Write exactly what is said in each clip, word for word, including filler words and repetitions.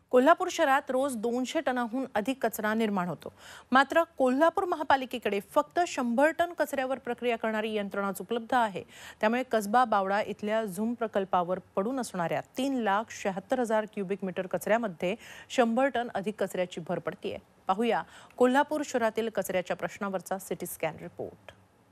कोल्हापूर शहरात रोज दोनशे टनाहून अधिक कचरा निर्माण होतो। मात्र कोल्हापूर महापालिकेकडे फक्त शंभर टन कचऱ्यावर प्रक्रिया करणारी यंत्रणाच उपलब्ध आहे। त्यामुळे कसबा बावडा इथल्या झूम प्रकल्पावर पडून असणाऱ्या तीन लाख शहात्तर हजार क्युबिक मीटर कचऱ्यामध्ये शंभर टन अधिक कचऱ्याची भर पडतीये। पाहूया कोल्हापूर शहरातील कचऱ्याच्या प्रश्नावरचा सिटी स्कॅन रिपोर्ट।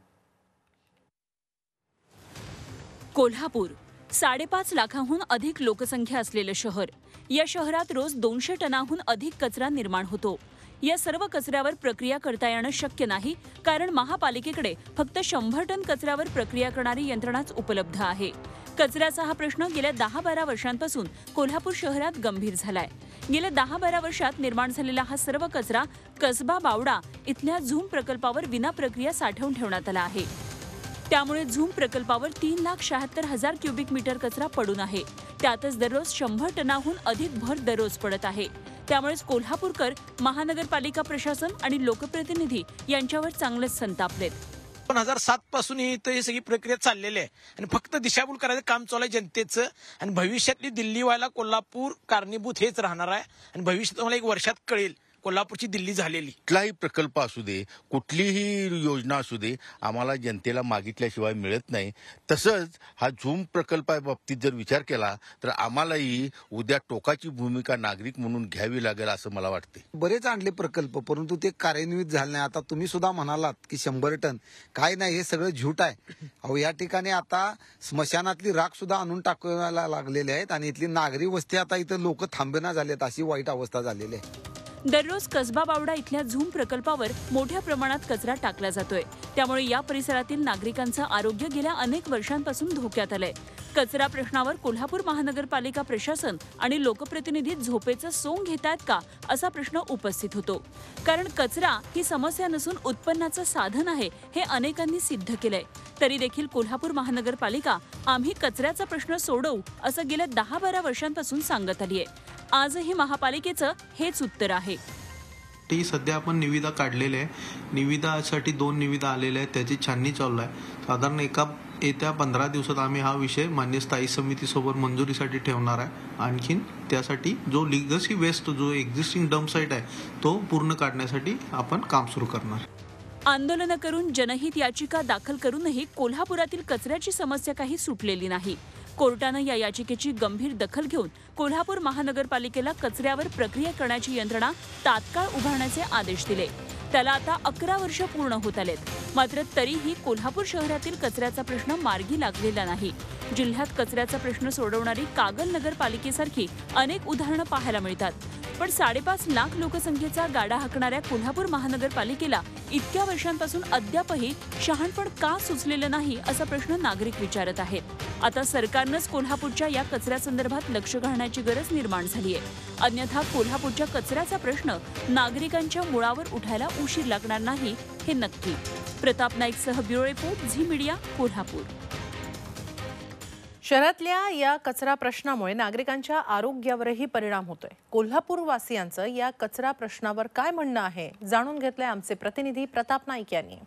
कोल्हापूर साडेपाच लाखांहून अधिक लोकसंख्या असलेले शहर। या शहरात रोज दोनशे टनाहून अधिक कचरा निर्माण होतो। या सर्व कचऱ्यावर प्रक्रिया करता येणं शक्य नाही, कारण महापालिकेकडे फक्त शंभर टन कचऱ्यावर प्रक्रिया करणारी यंत्रणाच उपलब्ध आहे। कचऱ्याचा हा प्रश्न गेल्या दहा बारा वर्षांपासून कोल्हापूर शहरात गंभीर झालाय। गेल्या दहा बारा वर्षात निर्माण झालेला हा सर्व कचरा कसबा बावडा इथल्या झूम प्रकल्पावर विना प्रक्रिया साठवून ठेवण्यात आला आहे। त्यामुळे झूम प्रकल्पावर तीन लाख शहात्तर हजार क्युबिक मीटर कचरा पडून आहे। त्यातच दररोज शंभर टनाहून अधिक भर दररोज पडत आहे। त्यामुळेच कोल्हापूरकर, महानगरपालिका प्रशासन आणि लोकप्रतिनिधी यांच्यावर चांगलेच संतापलेत। दोन हजार सात पासून इथं ही सगळी प्रक्रिया चाललेली आहे आणि फक्त दिशाभूल करायचं काम चालू आहे जनतेचं। आणि भविष्यातली दिल्ली व्हायला कोल्हापूर कारणीभूत हेच राहणार आहे। आणि भविष्यात मला एक वर्षात कळेल कोल्हापूरची दिल्ली झालेली। कुठलाही प्रकल्प असू दे, कुठलीही योजना असू दे, आम्हाला जनतेला मागितल्याशिवाय मिळत नाही। तसंच हा झूम प्रकल्पा बाबतीत जर विचार केला तर आम्हालाही उद्या टोकाची भूमिका नागरिक म्हणून घ्यावी लागेल असं मला वाटते। बरेच आणले प्रकल्प, परंतु ते कार्यान्वित झाले नाही। आता तुम्ही सुद्धा म्हणालात की शंभर टन काय नाही, हे सगळं झूट आहे। अहो या ठिकाणी आता स्मशानातली राख सुद्धा आणून टाकायला लागलेले आहेत आणि इथली नागरी वस्ती आता इथं लोक थांबेना झालेत, अशी वाईट अवस्था झालेली आहे। दररोज कसबा बावडा इथल्या झूम प्रकल्पावर मोठ्या प्रमाणात कचरा टाकला जातोय। त्यामुळे या परिसरातील नागरिकांचं आरोग्य गेल्या अनेक वर्षांपासून धोक्यात आलंय। कचरा प्रश्नावर कोल्हापूर महानगरपालिका प्रशासन आणि लोकप्रतिनिधी झोपेचं सोंग घेतायत का, असा प्रश्न उपस्थित होतो। कारण कचरा ही समस्या नसून उत्पन्नाचं साधन आहे, हे अनेकांनी सिद्ध केलंय। तरी देखील कोल्हापूर महानगरपालिका आम्ही कचऱ्याचा प्रश्न सोडवू असं गेल्या दहा बारा वर्षांपासून सांगत आली आहे। आजही महापालिकेचं हेच उत्तर आहे। ती सध्या आपण निविदा काढलेले आहे। निविदासाठी दोन निविदा आलेल्या आहेत, त्याची छाननी चालू आहे। साधारण एका येत्या पंधरा दिवसात आम्ही हा विषय मान्य स्थायी समितीसोबत मंजुरीसाठी ठेवणार आहे। आणखीन त्यासाठी जो लिगसी वेस्ट जो एक्झिस्टिंग डंप साईट आहे तो पूर्ण काढण्यासाठी आपण काम सुरू करणार। आंदोलन करून जनहित याचिका दाखल करूनही कोल्हापुरातील कचऱ्याची समस्या काही सुटलेली नाही। कोर्टानं या याचिकेची गंभीर दखल घेऊन कोल्हापूर महानगरपालिकेला कचऱ्यावर प्रक्रिया करण्याची यंत्रणा तात्काळ उभारण्याचे आदेश दिले। त्याला आता अकरा वर्ष पूर्ण होत आलेत। मात्र तरीही कोल्हापूर शहरातील कचऱ्याचा प्रश्न मार्गी लागलेला नाही। जिल्ह्यात कचऱ्याचा प्रश्न सोडवणारी कागल नगरपालिकेसारखी अनेक उदाहरणं पाहायला मिळतात। पण साडेपाच लाख लोकसंख्येचा गाडा हाकणाऱ्या कोल्हापूर महानगरपालिकेला इतक्या वर्षांपासून अद्यापही शहाणपण का सुचलेलं नाही, असा प्रश्न नागरिक विचारत आहेत। आता सरकारनंच कोल्हापूरच्या या कचऱ्यासंदर्भात लक्ष घालण्याची गरज निर्माण झाली आहे। अन्यथा कोल्हापूरच्या कचऱ्याचा प्रश्न नागरिकांच्या मुळावर उठायला उशीर लागणार नाही, हे नक्की। प्रताप नाईकसह bureau report, Zee media, Kolhapur. शहरातल्या या कचरा प्रश्नामुळे नागरिकांच्या आरोग्यावरही परिणाम होतोय। कोल्हापूर वासियांचं या कचरा प्रश्नावर काय म्हणणं आहे, जाणून घेतलंय आमचे प्रतिनिधी प्रताप नाईक यांनी।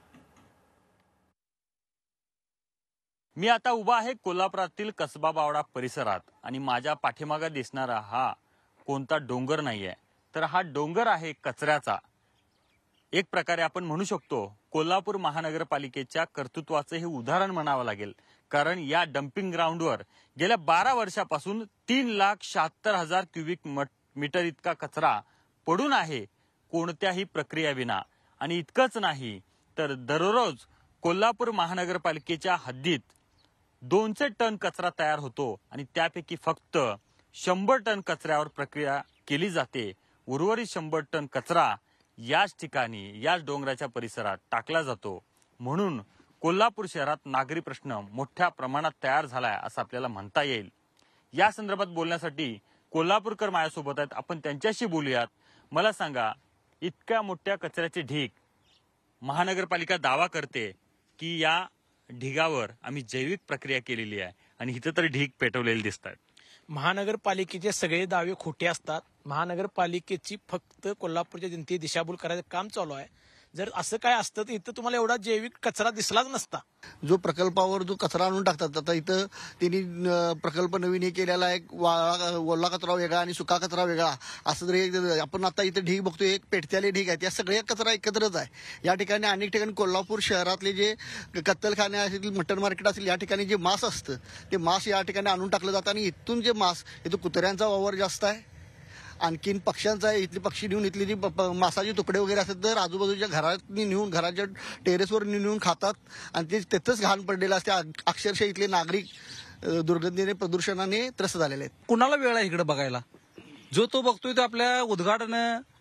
मी आता उभा आहे कोल्हापुरातील कसबा बावडा परिसरात आणि माझ्या पाठीमागे दिसणारा हा कोणता डोंगर नाहीये, तर हा डोंगर आहे कचऱ्याचा। एक प्रकारे आपण म्हणू शकतो कोल्हापूर महानगरपालिकेच्या कर्तृत्वाचं हे उदाहरण म्हणावं लागेल। कारण या डम्पिंग ग्राउंडवर गेल्या बारा वर्षापासून तीन लाख शहात्तर हजार क्युबिक मीटर इतका कचरा पडून आहे कोणत्याही प्रक्रियेविना। आणि इतकंच नाही तर दररोज कोल्हापूर महानगरपालिकेच्या हद्दीत दोनशे टन कचरा तयार होतो आणि त्यापैकी फक्त शंभर टन कचऱ्यावर प्रक्रिया केली जाते। उर्वरित शंभर टन कचरा याच ठिकाणी याच डोंगराच्या परिसरात टाकला जातो। म्हणून कोल्हापूर शहरात नागरी प्रश्न मोठ्या प्रमाणात तयार झालाय असं आपल्याला म्हणता येईल। या संदर्भात बोलण्यासाठी कोल्हापूरकर माझ्यासोबत आहेत, आपण त्यांच्याशी बोलूयात। मला सांगा, इतक्या मोठ्या कचऱ्याचे ढीग, महानगरपालिका दावा करते की या ढिगावर आम्ही जैविक प्रक्रिया केलेली आहे आणि इथं तर ढीग पेटवलेले दिसतात। महानगरपालिकेचे सगळे दावे खोटे असतात। महानगरपालिकेची फक्त कोल्हापूरच्या जनतेची दिशाभूल करायचं काम चालू आहे। जर असं काय असतं तर इथं तुम्हाला एवढा जैविक कचरा दिसलाच नसता. जो प्रकल्पावर जो कचरा आणून टाकतात, आता इथं त्यांनी अं, प्रकल्प नवीन हे केलेला आहे, वाळा ओला कचरा वेगळा आणि सुका कचरा वेगळा असं जर एक आपण आता इथे ढीग बघतोय, एक पेटत्याले ढीग आहेत, या सगळ्या कचरा एकत्रच आहे. या ठिकाणी अनेक ठिकाणी कोल्हापूर शहरातले जे कत्तलखाने असतील, मटण मार्केट असेल, या ठिकाणी जे मांस असतं ते मांस या ठिकाणी आणून टाकलं जातं आणि इथून जे मांस, इथं कुत्र्यांचा वावर जास्त आहे, आणखीन पक्ष्यांचा आहे. इथली पक्षी नेऊन इथली जी प- प- मांसाचे तुकडे वगैरे असतात तर आजूबाजूच्या घरात नेऊन घराच्या टेरेसवर नेऊन खातात आणि ते तिथंच घाण पडलेलं असते. अ- अक्षरशः इथले नागरिक अ, दुर्गंधीने प्रदूषणाने त्रस्त झालेले आहेत. कुणाला वेळ आहे इकडे बघायला? जो तो बघतोय तो आपल्या उद्घाटन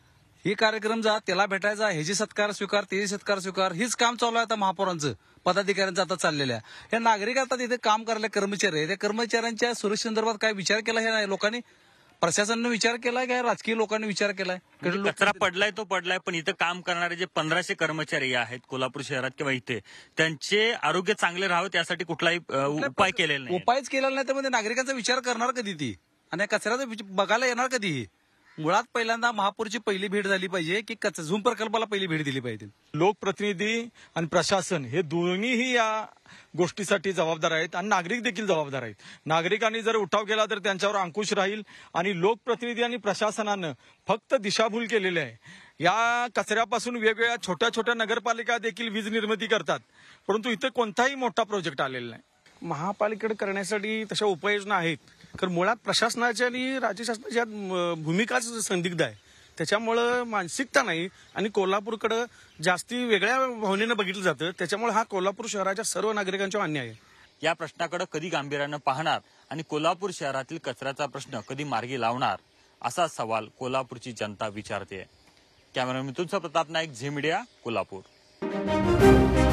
हे कार्यक्रम जा, त्याला भेटायचा, ह्याची सत्कार स्वीकार, त्याची सत्कार स्वीकार, हीच काम चालू आहे आता महापौरांचं, पदाधिकाऱ्यांचं आता चाललेलं आहे. या नागरिक आता तिथे काम करायला कर्मचारी आहे, त्या कर्मचाऱ्यांच्या सुरक्षेसंदर्भात काय विचार केला हे नाही लोकांनी? प्रशासनाने विचार केलाय का राजकीय लोकांनी विचार केलाय? म्हणजे कचरा पडलाय तो पडलाय, पण इथं काम करणारे जे पंधराशे कर्मचारी आहेत कोल्हापूर शहरात किंवा इथे, त्यांचे आरोग्य चांगले राहावे त्यासाठी कुठलाही अ, उपाय केलेला नाही. उपायच केलेला नाही तर म्हणजे नागरिकांचा विचार करणार कधी ती? आणि या कचऱ्याचा विच- बघायला येणार कधी? मुळात पहिल्यांदा महापौरची पहिली भेट झाली पाहिजे की कच- झूम प्रकल्पाला पहिली भेट दिली पाहिजे. लोकप्रतिनिधी आणि प्रशासन हे दोन्हीही या गोष्टीसाठी जबाबदार आहेत आणि नागरिक देखील जबाबदार आहेत. नागरिकांनी जर उठाव केला तर त्यांच्यावर अंकुश राहील आणि लोकप्रतिनिधी आणि प्रशासनानं फक्त दिशाभूल केलेली आहे. या कचऱ्यापासून वेगवेगळ्या छोट्या छोट्या नगरपालिका देखील वीज निर्मिती करतात, परंतु इथं कोणताही मोठा प्रोजेक्ट आलेला नाही. महापालिकेकडे करण्यासाठी तशा उपाययोजना आहेत, तर मुळात प्रशासनाची आणि राज्य शासनाची यात म- भूमिकाच संदिग्ध आहे. त्याच्यामुळं मानसिकता नाही आणि कोल्हापूरकडं जास्ती वेगळ्या भावनेनं बघितलं जातं. त्याच्यामुळे हा कोल्हापूर शहराच्या सर्व नागरिकांचा अन्याय आहे. या प्रश्नाकडे कधी गांभीर्यानं पाहणार आणि कोल्हापूर शहरातील कचऱ्याचा प्रश्न कधी मार्गी लावणार, असा सवाल कोल्हापूरची जनता विचारते. Cameraman Mithun Pratap Naik, Zee media, Kolhapur.